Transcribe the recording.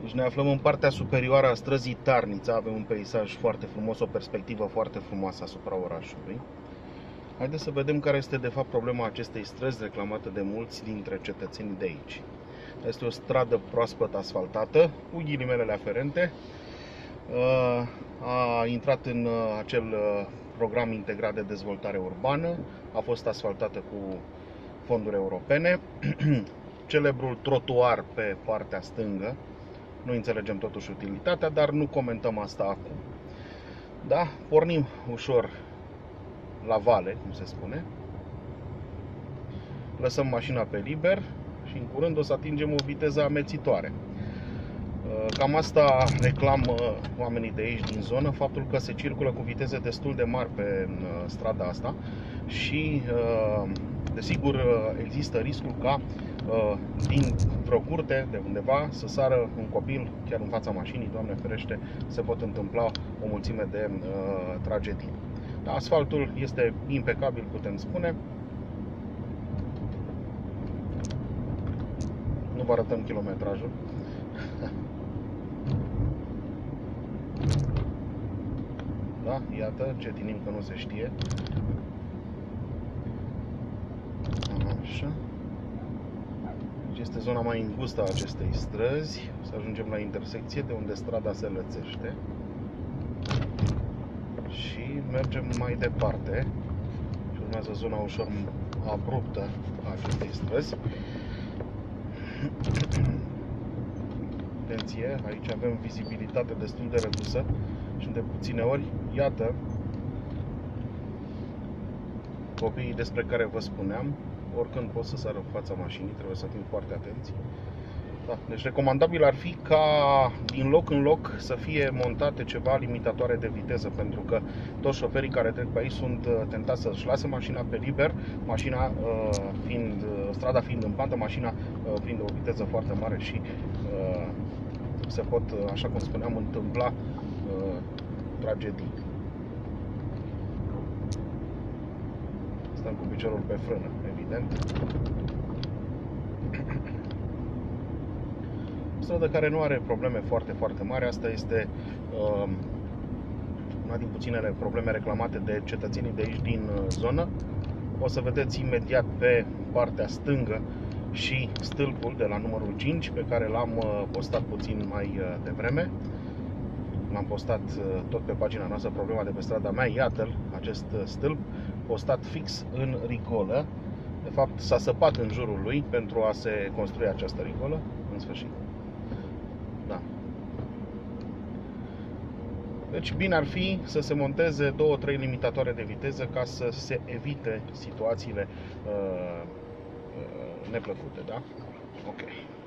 Deci ne aflăm în partea superioară a străzii Tarnița. Avem un peisaj foarte frumos, o perspectivă foarte frumoasă asupra orașului. Haideți să vedem care este de fapt problema acestei străzi reclamată de mulți dintre cetățenii de aici. Este o stradă proaspăt asfaltată, cu ghilimelele aferente. A intrat în acel program integrat de dezvoltare urbană, a fost asfaltată cu fonduri europene. Celebrul trotuar pe partea stângă, nu înțelegem totuși utilitatea, dar nu comentăm asta acum. Da? Pornim ușor la vale, cum se spune. Lăsăm mașina pe liber și în curând o să atingem o viteză amețitoare. Cam asta reclamă oamenii de aici din zonă, faptul că se circulă cu viteze destul de mari pe strada asta și desigur există riscul ca din vreo curte de undeva să sară un copil chiar în fața mașinii, Doamne ferește, se pot întâmpla o mulțime de tragedii. Asfaltul este impecabil, putem spune. Nu vă arătăm kilometrajul. Da, iată, ce tinim că nu se știe. Așa. Deci este zona mai îngustă a acestei străzi. Să ajungem la intersecție de unde strada se lățește. Și mergem mai departe. Și urmează zona ușor abruptă a acestei străzi. Atenție, aici avem vizibilitate destul de redusă și de puține ori, iată, copiii despre care vă spuneam, oricând pot să sară în fața mașinii, trebuie să fim foarte atenți. Da, deci recomandabil ar fi ca din loc în loc să fie montate ceva limitatoare de viteză, pentru că toți șoferii care trec pe aici sunt tentați să-și lase mașina pe liber, strada fiind în pantă, mașina prinde o viteză foarte mare și se pot, așa cum spuneam, întâmpla tragedii. Stăm cu piciorul pe frână, evident. O stradă care nu are probleme foarte mari. Asta este una din puținele probleme reclamate de cetățenii de aici din zonă. O să vedeți imediat pe partea stângă și stâlpul de la numărul 5 pe care l-am postat puțin mai devreme. L-am postat tot pe pagina noastră, problema de pe strada mea. Iată-l, acest stâlp postat fix în rigolă. De fapt s-a săpat în jurul lui pentru a se construi această rigolă, în sfârșit. Da. Deci bine ar fi să se monteze 2-3 limitatoare de viteză ca să se evite situațiile neplăcute, da? Ok.